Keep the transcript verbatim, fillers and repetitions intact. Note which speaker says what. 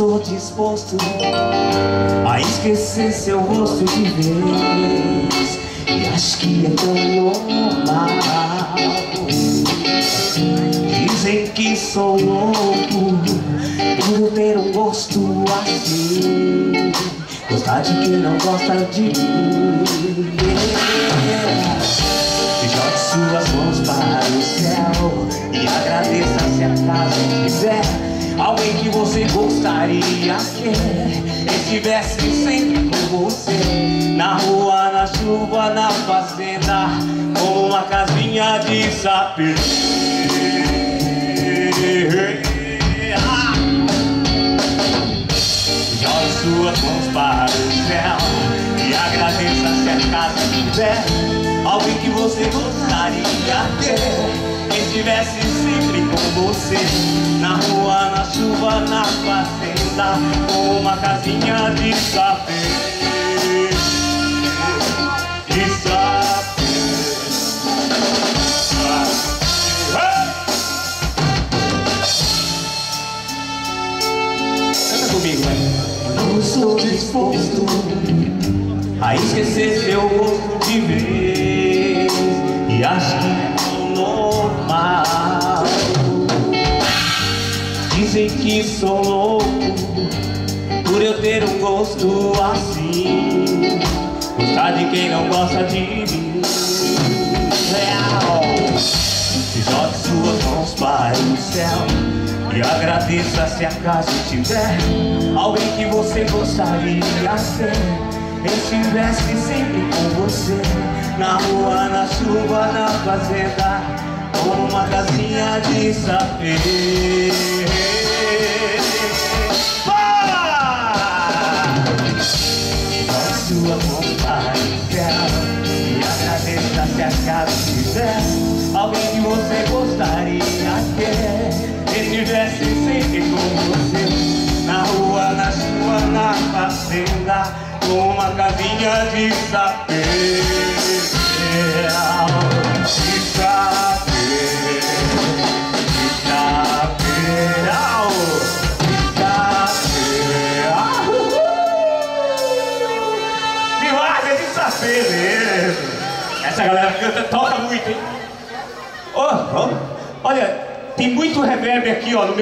Speaker 1: sou disposto a esquecer seu rosto de vez, e acho que é tão normal. Dizem que sou louco por eu ter um gosto assim, gostar de quem não gosta de mim. Jogue suas mãos para o céu e agradeça se acaso tiver alguém que você gostaria que estivesse sempre com você, na rua, na chuva, na fazenda, com uma casinha de sapê. Jogue suas mãos para o céu e agradeça se acaso tiver alguém que você gostaria que estivesse sempre com você, na rua, na chuva, na fazenda, com uma casinha de sapê. De sapê. Canta comigo, vai. Não estou disposto a esquecer seu rosto de vez, e acho que é normal. Dizem que sou louco por eu ter um gosto assim, gostar de quem não gosta de mim. Real. Jogue suas mãos para o céu e agradeça se acaso tiver alguém que você gostaria de ser, estivesse sempre com você, na rua, na chuva, na fazenda, com uma casinha de sapê. Jogue sua mão para o céu e agradeça se acaso tiver alguém que você gostaria que estivesse sempre com você, na rua, na chuva, na fazenda, com uma casinha de sapê. De sapê. De sapê. De sapê. Demais, é de sapê mesmo. Essa galera canta, toca muito, hein? Oh, oh. Olha, tem muito reverb aqui, ó, no meu